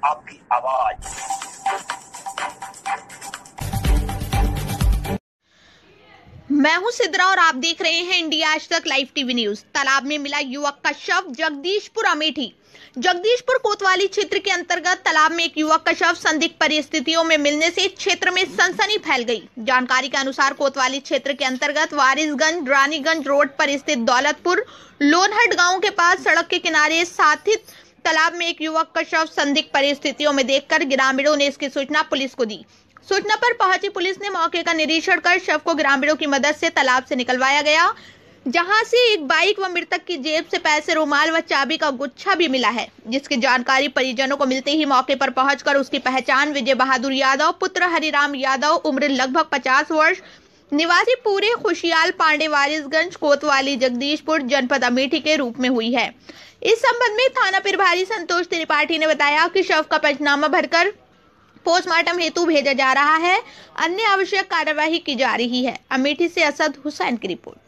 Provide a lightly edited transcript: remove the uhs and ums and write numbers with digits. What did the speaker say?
आपकी आवाज। मैं हूं सिद्रा और आप देख रहे हैं इंडिया आज तक लाइव टीवी न्यूज। तालाब में मिला युवक का शव, जगदीशपुर अमेठी। जगदीशपुर कोतवाली क्षेत्र के अंतर्गत तालाब में एक युवक का शव संदिग्ध परिस्थितियों में मिलने से क्षेत्र में सनसनी फैल गई। जानकारी के अनुसार कोतवाली क्षेत्र के अंतर्गत वारिसगंज रानीगंज रोड पर स्थित दौलतपुर लोनहट गाँव के पास सड़क के किनारे स्थित तालाब में एक युवक का शव संदिग्ध परिस्थितियों में देखकर ग्रामीणों ने इसकी सूचना पुलिस को दी। सूचना पर पहुंची पुलिस ने मौके का निरीक्षण कर शव को ग्रामीणों की मदद से तालाब से निकलवाया गया, जहां से एक बाइक व मृतक की जेब से पैसे, रुमाल व चाबी का गुच्छा भी मिला है, जिसकी जानकारी परिजनों को मिलते ही मौके पर पहुंचकर उसकी पहचान विजय बहादुर यादव पुत्र हरिराम यादव, उम्र लगभग 50 वर्ष, निवासी पूरे खुशियाल पांडे वारिसगंज कोतवाली जगदीशपुर जनपद अमेठी के रूप में हुई है। इस संबंध में थाना प्रभारी संतोष त्रिपाठी ने बताया कि शव का पंचनामा भरकर पोस्टमार्टम हेतु भेजा जा रहा है। अन्य आवश्यक कार्यवाही की जा रही है। अमेठी से असद हुसैन की रिपोर्ट।